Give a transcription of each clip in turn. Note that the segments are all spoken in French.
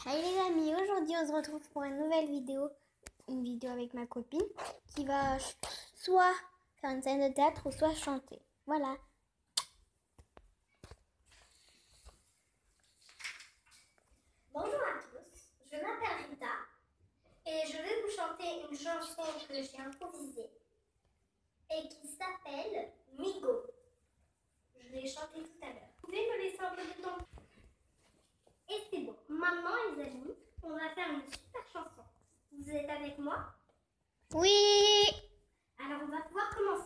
Hey les amis, aujourd'hui on se retrouve pour une nouvelle vidéo, une vidéo avec ma copine qui va soit faire une scène de théâtre ou soit chanter. Voilà. Bonjour à tous, je m'appelle Rita et je vais vous chanter une chanson que j'ai improvisée et qui s'appelle Migo. Je l'ai chantée tout à l'heure. Vous pouvez me laisser un peu de temps? Et c'est bon. Maintenant les amis, on va faire une super chanson. Vous êtes avec moi? Oui. Alors on va pouvoir commencer.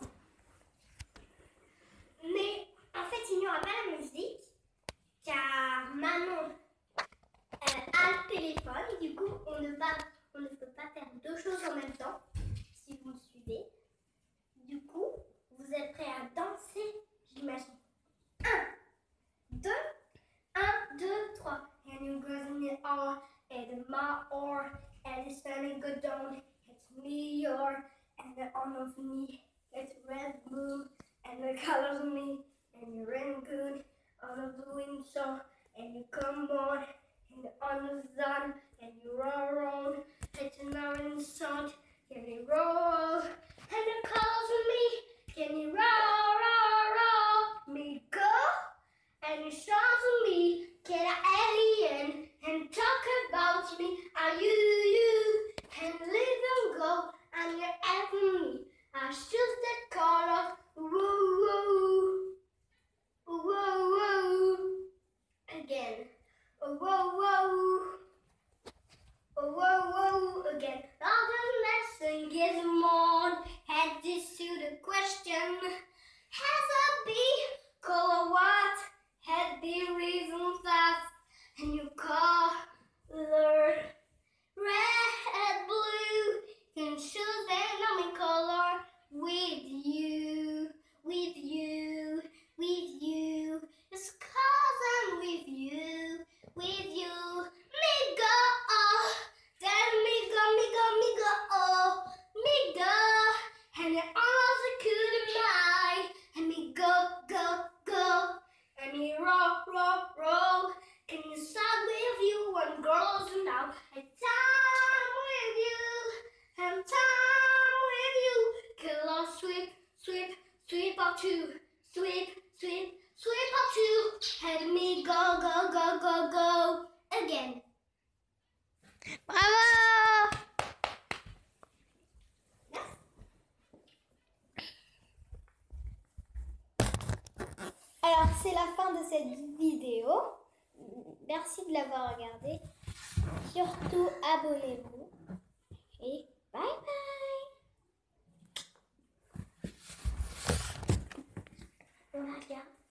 Mais en fait il n'y aura pas la musique car Manon a le téléphone. Du coup on ne peut pas faire deux choses en même temps si vous me suivez. Du coup, vous êtes prêts à danser, j'imagine. 1, 2, 3. And you go in the R, and my or, and it's standing good down. It's me, your, and the on of me. It's red, blue, and the colors of me. And you're in good, on the blue and so, and you come on, and on the sun, and you roll around. It's an orange sun, can you roll? And the colors of me, can you roll, roll, roll? Me go, and you shout to me, get an alien, and talk about me. Are you, and leave them go, and you're after me. I choose the color, woo, woo, woo, woo. Again, whoa, whoa. Whoa, whoa, again. All the lesson gives more. Add this to the question. Has a bee color what? Had the reason fast. And you color red, blue. Can choose any color with you, with you, with you. It's 'cause I'm with you, with you. Me go. Then me go, me go, and it almost couldn't lie, and me go, and me roll, can you start with you when girls are now, and time with you, kill or sweep or two, sweep or two, and me go, again. Bravo. Alors c'est la fin de cette vidéo. Merci de l'avoir regardée. Surtout abonnez-vous et bye bye. On la regarde.